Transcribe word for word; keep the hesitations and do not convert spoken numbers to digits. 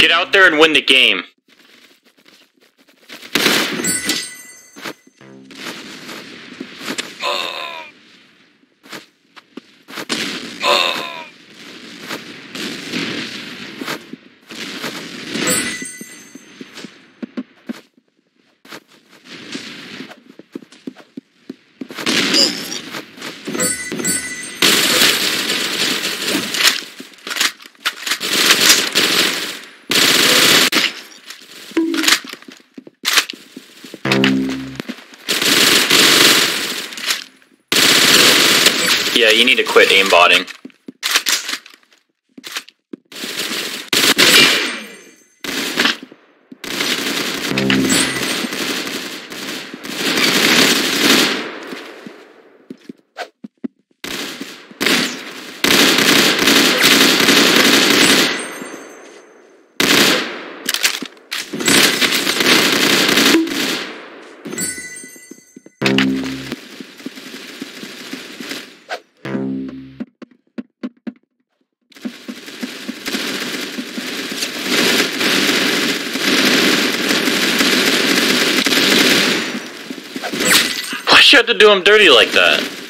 Get out there and win the game. Yeah, you need to quit aimbotting. Why'd you have to do him dirty like that?